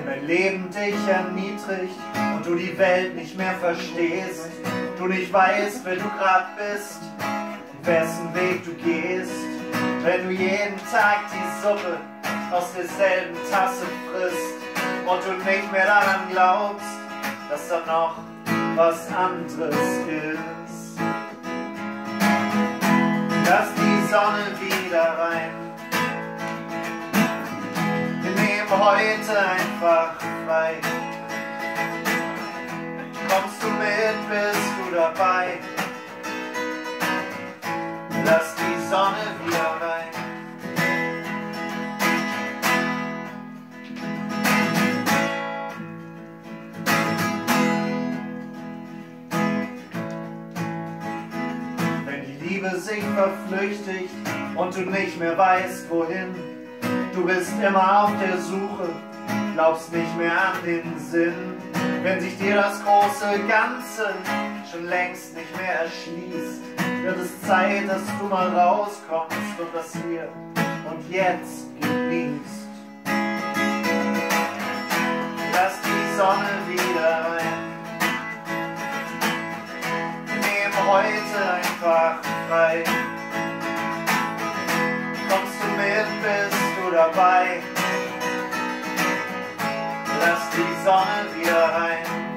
Wenn dein Leben dich erniedrigt und du die Welt nicht mehr verstehst, du nicht weißt, wer du grad bist und wessen Weg du gehst, wenn du jeden Tag die Suppe aus derselben Tasse frisst und du nicht mehr daran glaubst, dass da noch was anderes ist. Lass die Sonne wieder rein. Wir nehmen heute einfach frei. Kommst du mit, bist du dabei? Lass die Sonne wieder rein. Wenn die Liebe sich verflüchtigt und du nicht mehr weißt, wohin, du bist immer auf der Suche, glaubst nicht mehr an den Sinn. Wenn sich dir das große Ganze schon längst nicht mehr erschließt, wird es Zeit, dass du mal rauskommst und das Hier und Jetzt genießt. Lass die Sonne wieder rein. Wir nehmen heute einfach frei. Kommst du mit, bist du dabei? Lass die Sonne wieder rein.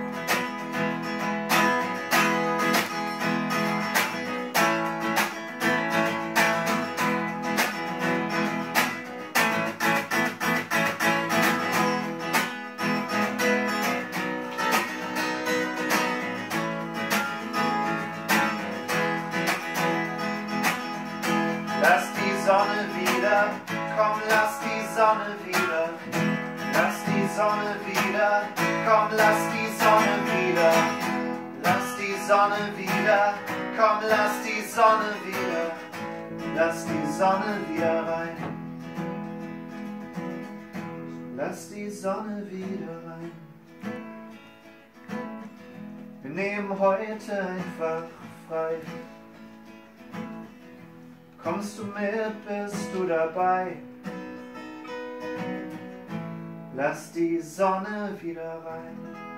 Lass die Sonne wieder, komm, lass die Sonne wieder. Lass die Sonne wieder, komm, lass die Sonne wieder. Lass die Sonne wieder, komm, lass die Sonne wieder. Lass die Sonne wieder rein. Lass die Sonne wieder rein. Wir nehmen heute einfach frei. Kommst du mit, bist du dabei? Lass die Sonne wieder rein.